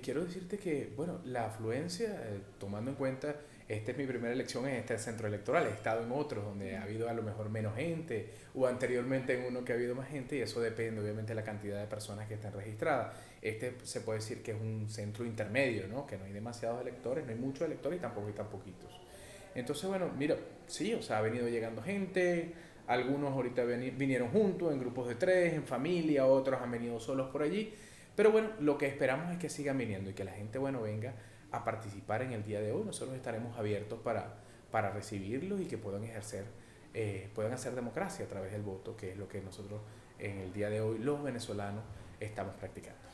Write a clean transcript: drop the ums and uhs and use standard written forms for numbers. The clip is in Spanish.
quiero decirte que, bueno, la afluencia, tomando en cuenta, esta es mi primera elección en este centro electoral, he estado en otros donde ha habido a lo mejor menos gente, o anteriormente en uno que ha habido más gente, y eso depende obviamente de la cantidad de personas que están registradas. Este se puede decir que es un centro intermedio, ¿no? Que no hay demasiados electores, no hay muchos electores y tampoco hay tan poquitos. Entonces, bueno, mira, sí, o sea, ha venido llegando gente, algunos ahorita vinieron juntos, en grupos de tres, en familia, otros han venido solos por allí, pero bueno, lo que esperamos es que sigan viniendo y que la gente, bueno, venga a participar en el día de hoy. Nosotros estaremos abiertos para recibirlos y que puedan ejercer, puedan hacer democracia a través del voto, que es lo que nosotros en el día de hoy, los venezolanos, estamos practicando.